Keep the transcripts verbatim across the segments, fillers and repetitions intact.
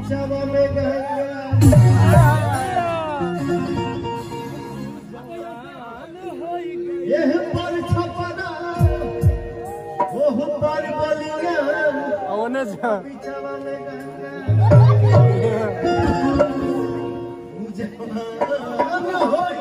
बिछावा में गंगा यह पर छपना ओह पर बलिया ओने जा बिछावा में गंगा जवान होई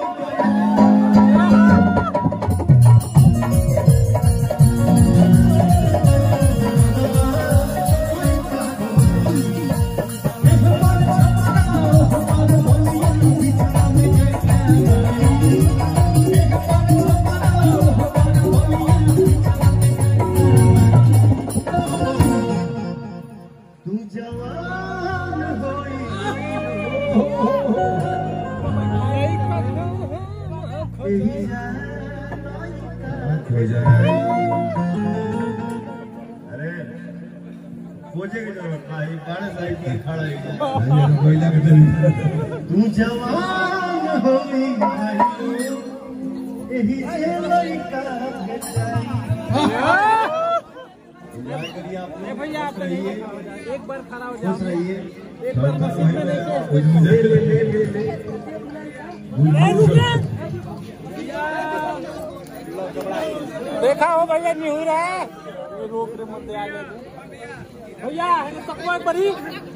अरे खोजे के जरूरत नहीं बारह साइड में खड़ा है कोई लगे तू जवान होई यही से लड़का ए भैया आप एक बार खड़ा हो जाओ खुश रहिए एक बार मशीन में लेके ले ले ले ले देखा हो भैया नहीं हो रहा है ये रोक रे मत आ गए भैया है तकवा परी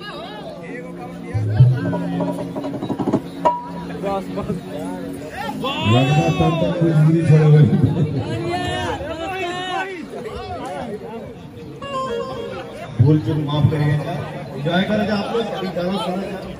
बस बस लगता तब तक कुछ भी छोड़ गई भूल चूक माफ करिएगा एंजॉय करें आप लोग अभी गाना सुना